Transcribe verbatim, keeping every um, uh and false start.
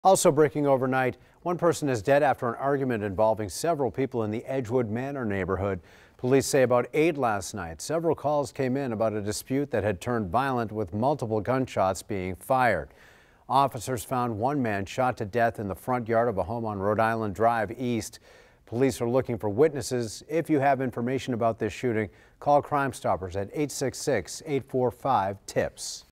Also breaking overnight, one person is dead after an argument involving several people in the Edgewood Manor neighborhood. Police say about eight last night. Several calls came in about a dispute that had turned violent, with multiple gunshots being fired. Officers found one man shot to death in the front yard of a home on Rhode Island Drive East. Police are looking for witnesses. If you have information about this shooting, call Crime Stoppers at eight six six, eight four five, TIPS.